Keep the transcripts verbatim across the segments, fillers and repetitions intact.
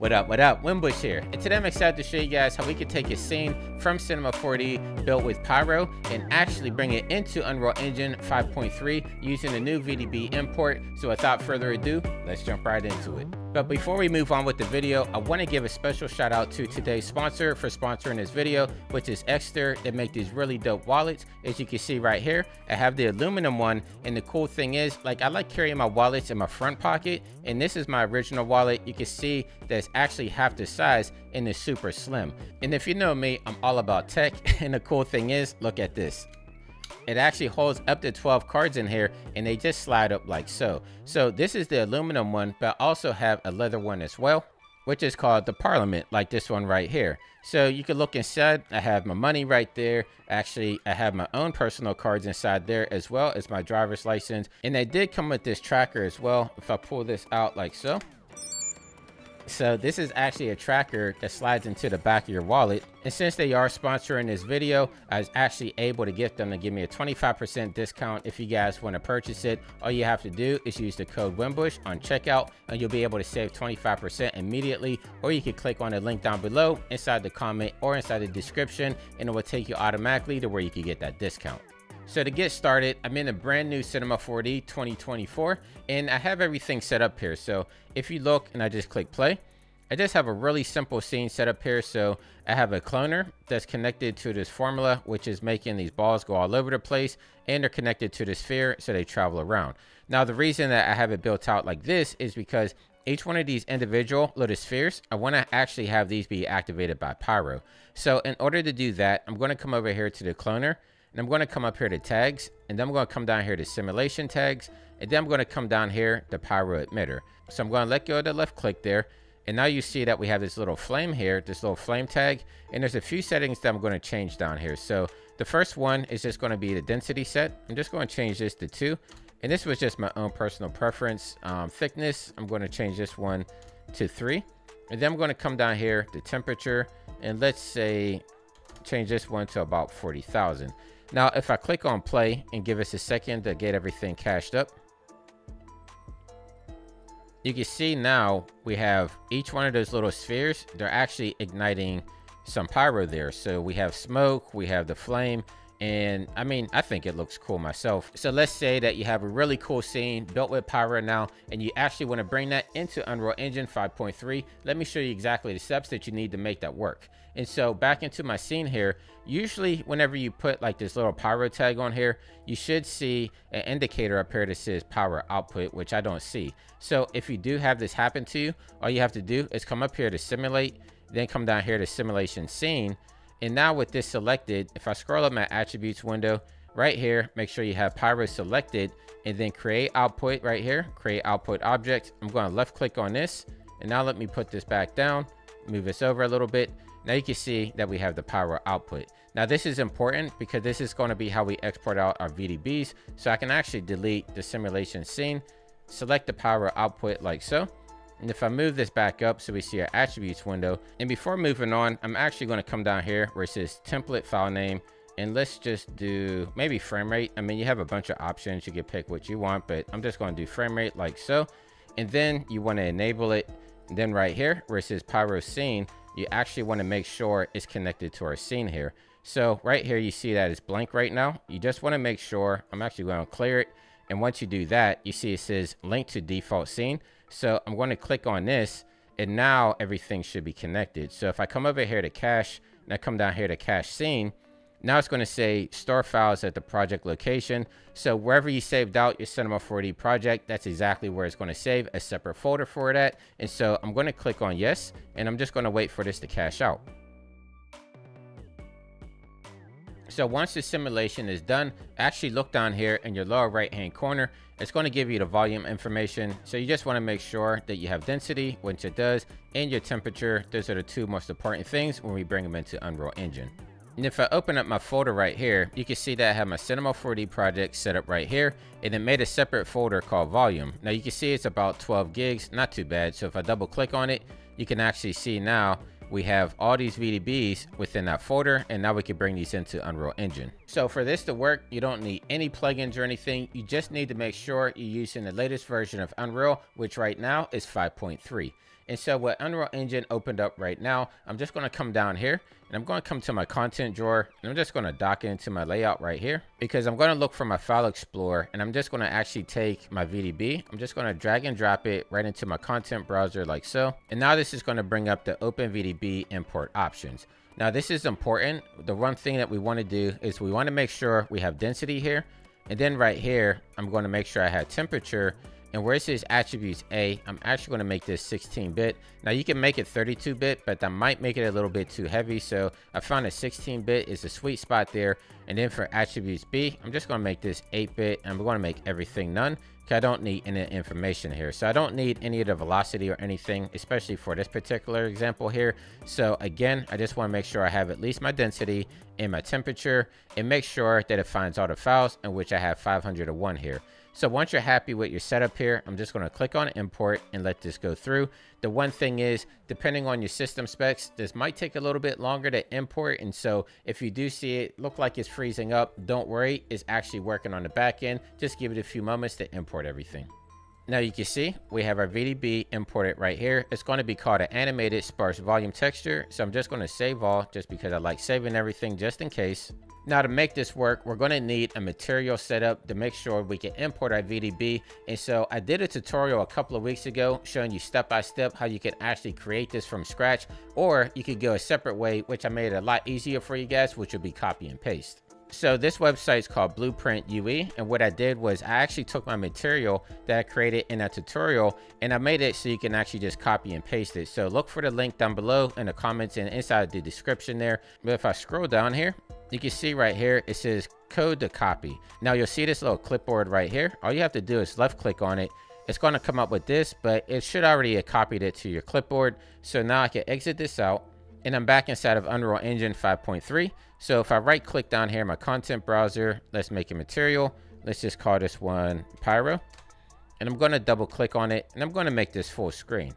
What up, what up? Wimbush here, and today I'm excited to show you guys how we can take a scene from Cinema four D built with Pyro and actually bring it into Unreal Engine five point three using the new V D B import. So without further ado, let's jump right into it. But before we move on with the video, I want to give a special shout out to today's sponsor for sponsoring this video, which is Exter. They make these really dope wallets. As you can see right here, I have the aluminum one, and the cool thing is, like, I like carrying my wallets in my front pocket, and this is my original wallet. You can see that it's actually half the size and it's super slim. And if you know me, I'm all about tech, and the cool thing is, look at this. It actually holds up to twelve cards in here, and they just slide up like so. So this is the aluminum one, but I also have a leather one as well, which is called the Parliament, like this one right here. So you can look inside. I have my money right there. Actually, I have my own personal cards inside there, as well as my driver's license. And they did come with this tracker as well. If I pull this out like so. So this is actually a tracker that slides into the back of your wallet. And since they are sponsoring this video, I was actually able to get them to give me a twenty-five percent discount if you guys want to purchase it. All you have to do is use the code Wimbush on checkout, and you'll be able to save twenty-five percent immediately. Or you can click on the link down below inside the comment or inside the description, and it will take you automatically to where you can get that discount. So to get started, I'm in a brand new Cinema four D twenty twenty-four, and I have everything set up here. So if you look and I just click play, I just have a really simple scene set up here. So I have a cloner that's connected to this formula, which is making these balls go all over the place, and they're connected to the sphere so they travel around. Now, the reason that I have it built out like this is because each one of these individual little spheres, I want to actually have these be activated by Pyro. So in order to do that, I'm going to come over here to the cloner, and I'm going to come up here to tags, and then I'm going to come down here to simulation tags, and then I'm going to come down here to Pyro emitter. So I'm going to let go of the left click there, and now you see that we have this little flame here, this little flame tag, and there's a few settings that I'm going to change down here. So the first one is just going to be the density set. I'm just going to change this to two, and this was just my own personal preference. Um, thickness, I'm going to change this one to three, and then I'm going to come down here to temperature, and let's say change this one to about forty thousand. Now, if I click on play and give us a second to get everything cached up, you can see now we have each one of those little spheres. They're actually igniting some pyro there. So we have smoke, we have the flame, and I mean, I think it looks cool myself. So let's say that you have a really cool scene built with Pyro now, and you actually want to bring that into Unreal Engine five point three. Let me show you exactly the steps that you need to make that work. And so back into my scene here, usually whenever you put like this little Pyro tag on here, you should see an indicator up here that says power output, which I don't see. So if you do have this happen to you, all you have to do is come up here to simulate, then come down here to simulation scene. And now with this selected, if I scroll up my attributes window right here, make sure you have Pyro selected, and then create output right here, create output object. I'm going to left click on this, and now let me put this back down, move this over a little bit. Now you can see that we have the Pyro output. Now this is important because this is going to be how we export out our V D Bs. So I can actually delete the simulation scene, select the Pyro output like so. And if I move this back up so we see our attributes window, and before moving on, I'm actually going to come down here where it says template file name, and let's just do maybe frame rate. I mean, you have a bunch of options. You can pick what you want, but I'm just going to do frame rate like so. And then you want to enable it. And then right here where it says Pyro scene, you actually want to make sure it's connected to our scene here. So right here, you see that it's blank right now. You just want to make sure. I'm actually going to clear it. And once you do that, you see it says link to default scene. So I'm going to click on this, and now everything should be connected. So if I come over here to cache, and I come down here to cache scene, now it's going to say store files at the project location. So wherever you saved out your Cinema four D project, that's exactly where it's going to save, a separate folder for that. And so I'm going to click on yes, and I'm just going to wait for this to cache out. So once the simulation is done, actually look down here in your lower right hand corner. It's going to give you the volume information. So you just want to make sure that you have density, which it does, and your temperature. Those are the two most important things when we bring them into Unreal Engine. And if I open up my folder right here, you can see that I have my Cinema four D project set up right here, and it made a separate folder called volume. Now you can see it's about twelve gigs, not too bad. So if I double click on it, you can actually see now we have all these V D Bs within that folder, and now we can bring these into Unreal Engine. So for this to work, you don't need any plugins or anything. You just need to make sure you're using the latest version of Unreal, which right now is five point three. And so with Unreal Engine opened up right now, I'm just going to come down here and I'm going to come to my content drawer and I'm just going to dock it into my layout right here, because I'm going to look for my file explorer and I'm just going to actually take my V D B. I'm just going to drag and drop it right into my content browser like so. And now this is going to bring up the OpenVDB import options. Now this is important. The one thing that we want to do is we want to make sure we have density here. And then right here, I'm going to make sure I have temperature. And where it says attributes A, I'm actually going to make this sixteen bit. Now you can make it thirty-two bit, but that might make it a little bit too heavy. So I found that sixteen bit is a sweet spot there. And then for attributes B, I'm just going to make this eight bit. And I'm going to make everything none, because I don't need any information here. So I don't need any of the velocity or anything, especially for this particular example here. So again, I just want to make sure I have at least my density and my temperature, and make sure that it finds all the files, in which I have five hundred one here. So once you're happy with your setup here, I'm just going to click on import and let this go through. The one thing is, depending on your system specs, this might take a little bit longer to import. And so if you do see it look like it's freezing up, don't worry, it's actually working on the back end. Just give it a few moments to import everything. Now you can see we have our V D B imported right here. It's going to be called an animated sparse volume texture. So I'm just going to save all, just because I like saving everything just in case. Now to make this work, we're going to need a material setup to make sure we can import our V D B. And so I did a tutorial a couple of weeks ago showing you step by step how you can actually create this from scratch, or you could go a separate way, which I made it a lot easier for you guys, which will be copy and paste. So this website is called Blueprint U E, and what I did was I actually took my material that I created in that tutorial and I made it so you can actually just copy and paste it. So look for the link down below in the comments and inside the description there. But if I scroll down here, you can see right here it says code to copy. Now you'll see this little clipboard right here. All you have to do is left click on it. It's going to come up with this, but it should already have copied it to your clipboard. So now I can exit this out and I'm back inside of Unreal Engine five point three. So if I right click down here in my content browser, let's make a material. Let's just call this one Pyro. And I'm going to double click on it and I'm going to make this full screen.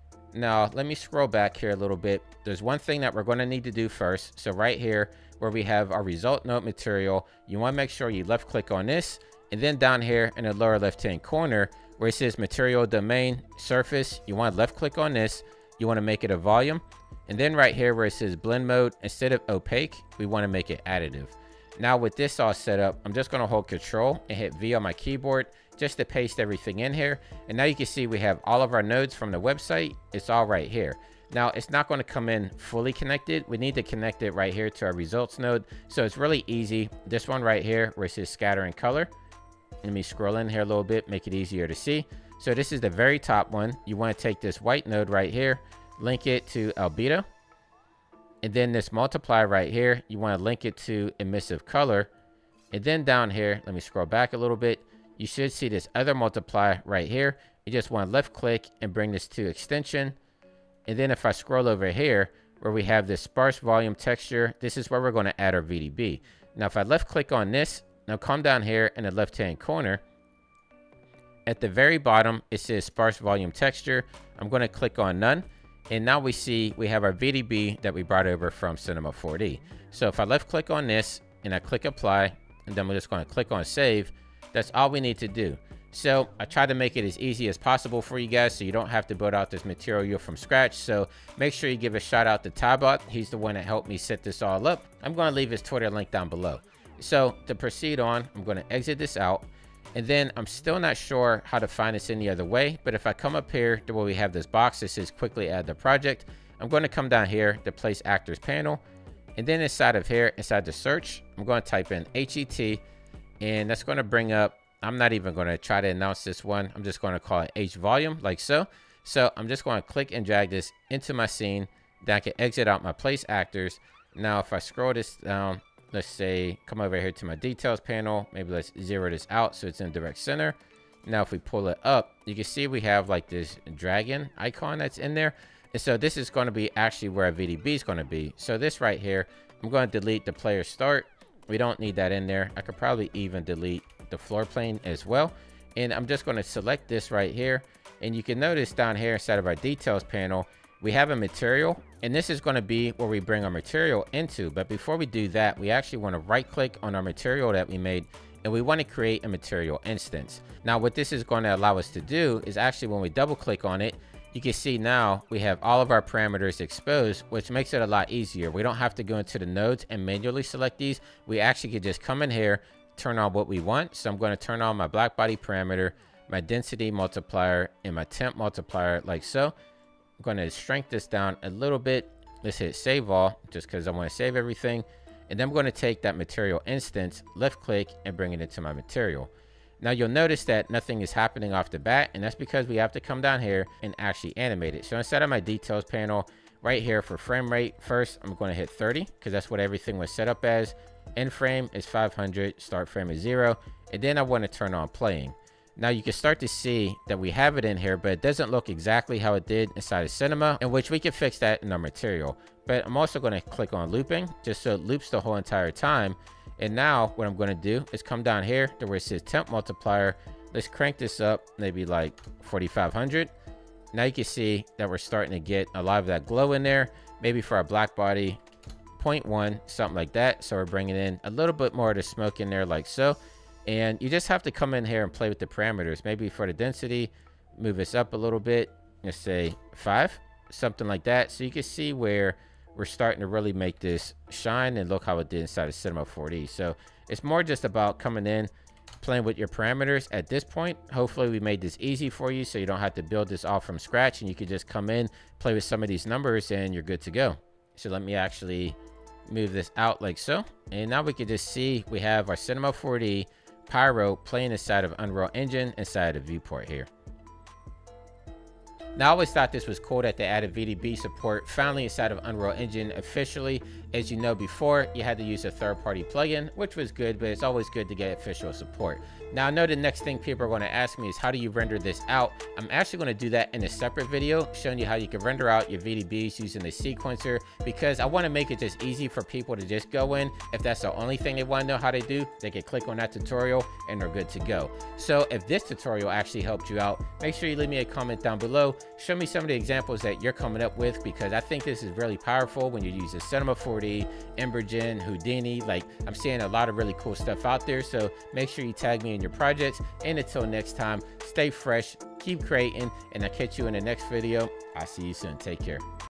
Now let me scroll back here a little bit. There's one thing that we're going to need to do first. So right here where we have our result node material, you want to make sure you left click on this, and then down here in the lower left hand corner where it says material domain surface, you want to left click on this. You want to make it a volume. And then right here where it says blend mode, instead of opaque, we want to make it additive. Now with this all set up, I'm just going to hold control and hit V on my keyboard just to paste everything in here. And now you can see we have all of our nodes from the website. It's all right here. Now it's not going to come in fully connected. We need to connect it right here to our results node. So it's really easy. This one right here where it says scatter and color. Let me scroll in here a little bit, make it easier to see. So this is the very top one. You want to take this white node right here, link it to albedo, and then this multiply right here, you want to link it to emissive color. And then down here, let me scroll back a little bit, you should see this other multiply right here. You just want to left click and bring this to extension. And then if I scroll over here where we have this sparse volume texture, this is where we're going to add our V D B. Now if I left click on this, now come down here in the left hand corner, at the very bottom it says sparse volume texture. I'm going to click on none. And now we see we have our V D B that we brought over from Cinema four D. So if I left click on this and I click apply, and then we're just going to click on save, that's all we need to do. So I tried to make it as easy as possible for you guys so you don't have to build out this material from scratch. So make sure you give a shout out to Tybot. He's the one that helped me set this all up. I'm going to leave his Twitter link down below. So to proceed on, I'm going to exit this out. And then I'm still not sure how to find this any other way. But if I come up here to where we have this box that says quickly add the project, I'm going to come down here to place actors panel. And then inside of here, inside the search, I'm going to type in H E T. And that's going to bring up, I'm not even going to try to announce this one. I'm just going to call it H volume like so. So I'm just going to click and drag this into my scene. Then I can exit out my place actors. Now, if I scroll this down, let's say come over here to my details panel. Maybe let's zero this out so it's in direct center. Now, if we pull it up, you can see we have like this dragon icon that's in there. And so this is going to be actually where our V D B is going to be. So this right here, I'm going to delete the player start. We don't need that in there. I could probably even delete the floor plane as well. And I'm just going to select this right here. And you can notice down here inside of our details panel, we have a material, and this is going to be where we bring our material into. But before we do that, we actually want to right click on our material that we made, and we want to create a material instance. Now what this is going to allow us to do is actually when we double click on it, You can see now we have all of our parameters exposed, which makes it a lot easier. We don't have to go into the nodes and manually select these. We actually could just come in here, turn on what we want. So I'm going to turn on my black body parameter, my density multiplier, and my temp multiplier like so. I'm going to shrink this down a little bit. Let's hit save all just because I want to save everything. And then I'm going to take that material instance, left click, and bring it into my material. Now you'll notice that nothing is happening off the bat, and that's because we have to come down here and actually animate it. So instead of my details panel right here for frame rate, first I'm going to hit thirty because that's what everything was set up as. End frame is five hundred, start frame is zero, and then I want to turn on playing. Now you can start to see that we have it in here, but it doesn't look exactly how it did inside of Cinema, in which we can fix that in our material. But I'm also going to click on looping just so it loops the whole entire time. And now what I'm going to do is come down here to where it says temp multiplier. Let's crank this up maybe like forty-five hundred. Now you can see that we're starting to get a lot of that glow in there. Maybe for our black body, zero point one, something like that. So we're bringing in a little bit more of the smoke in there like so. And you just have to come in here and play with the parameters. Maybe for the density, move this up a little bit. Let's say five, something like that. So you can see where we're starting to really make this shine, and look how it did inside of Cinema four D. So it's more just about coming in, playing with your parameters at this point. Hopefully we made this easy for you so you don't have to build this all from scratch, and you can just come in, play with some of these numbers, and you're good to go. So let me actually move this out like so. And now we can just see we have our Cinema four D Pyro playing inside of Unreal Engine inside of viewport here. Now, I always thought this was cool that they added V D B support finally inside of Unreal Engine officially. As you know, before you had to use a third-party plugin, which was good, but it's always good to get official support. Now, I know the next thing people are going to ask me is how do you render this out? I'm actually going to do that in a separate video showing you how you can render out your V D Bs using the sequencer, because I want to make it just easy for people to just go in. If that's the only thing they want to know how to do, they can click on that tutorial and they're good to go. So if this tutorial actually helped you out, make sure you leave me a comment down below. Show me some of the examples that you're coming up with, because I think this is really powerful when you're using Cinema four D, Embergen, Houdini. Like, I'm seeing a lot of really cool stuff out there. So make sure you tag me in your projects. And until next time, stay fresh, keep creating, and I'll catch you in the next video. I'll see you soon. Take care.